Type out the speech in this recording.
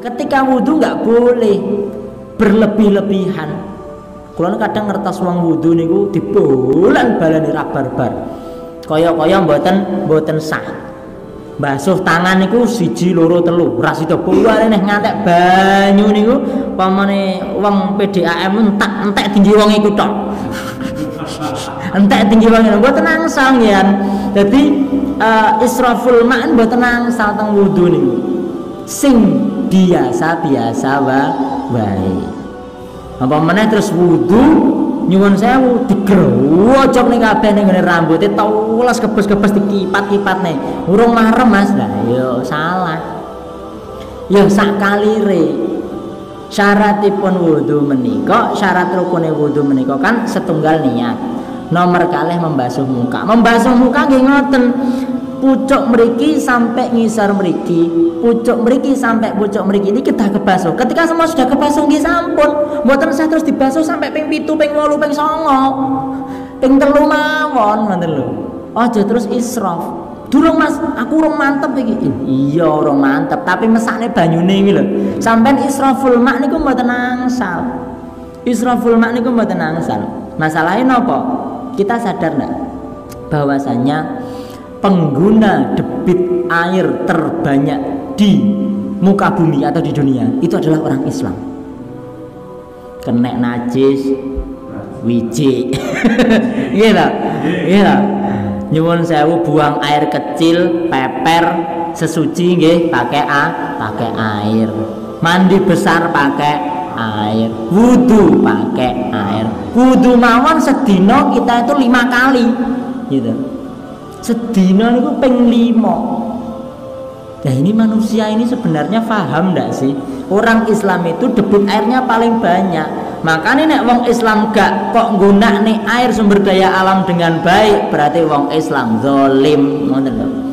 Ketika wudu nggak boleh berlebih-lebihan. Kalau kadang ngertos wong wudu niku dibolan-balani ra barbar. Kaya-kaya mboten sah. Basuh tangan niku 1 2 3, ora sida boleh ngantek banyu niku pamane wong PDAM entek tinggi wong iku tok. Entek tinggi wong mboten angsal nggih. Dadi israful ma'an mboten angsal teng wudu niku. Sing biasa-biasa wae. Apa meneh terus wudu nyuwun sewu digrowojok ning kabeh ning rambuté teles kebes-kebes dikipat-kipatne. Urung marem Mas. Lah ya salah. Ya sakalire. Syaratipun wudu menika, syarat rukune wudu menika kan setunggal niat. Nomor kalih membasuh muka. Membasuh muka nggih ngoten. Pucuk mriki sampai ngisor mriki, pucuk mriki sampai pucuk mriki ini kita kebasuh. Ketika semua sudah kebasuh nggih sampun, mboten usah terus dibasuh sampai ping 7, ping 8, ping 9, ping 3 mawon ngoten lho. Aja terus israf. Durung Mas, aku urung mantep iki. Iya urung mantep, tapi mesakne banyune iki lho. Sampeyan israful mak niku mboten angsal. Israful mak niku mboten angsal. Masalahnya napa? Kita sadar ndak bahwasanya pengguna debit air terbanyak di muka bumi atau di dunia itu adalah orang Islam. Kena najis wiji. Iya. Nyuwun sewu buang air kecil, peper, sesuci nggih pakai air. Mandi besar pakai air. Wudu pakai air. Wudu mawon sedina kita itu 5 kali. Gitu. Sedina niku ping 5. Nah ini manusia ini sebenarnya paham ndak sih? Orang Islam itu debit airnya paling banyak. Makanya nek wong Islam gak kok nggunakne air sumber daya alam dengan baik, berarti wong Islam zalim, ngoten lho.